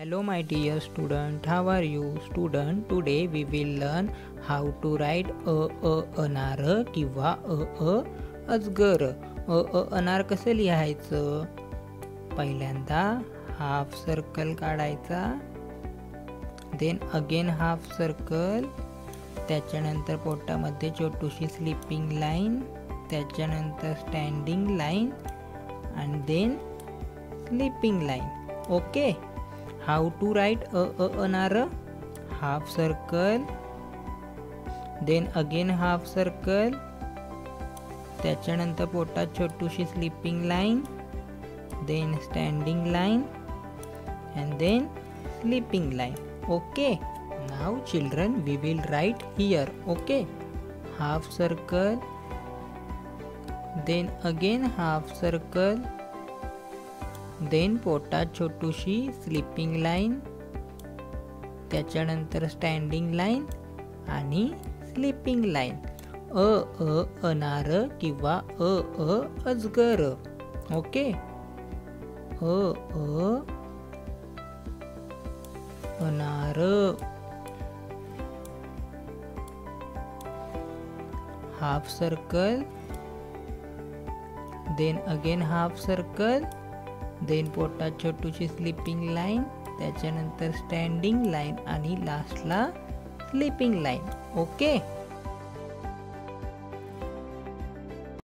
Hello my dear student, how are you? Student, today we will learn how to write अनार किंवा अजगर. अनार कसं लिहायचं? पहिल्यांदा हाफ सर्कल काढायचा, देन अगेन हाफ सर्कल, त्याच्यानंतर पोटामध्ये छोटीशी स्लिपिंग लाईन, त्याच्यानंतर standing line and then sleeping line. Okay, how to write anar? Half circle, then again half circle, त्याच्यानंतर पोटात छोटीशी sleeping line, then standing line and then sleeping line. Okay, now children we will write here. Okay, half circle, then again half circle, then पोटात छोटीशी sleeping line, त्याच्यानंतर standing line आणि sleeping line. अनार किंवा अजगर. ओके, अनार. Half circle, then again half circle, then पोटात छोटीशी स्लिपिंग लाईन, त्याच्यानंतर स्टँडिंग लाईन आणि लास्टला स्लिपिंग लाईन. ओके.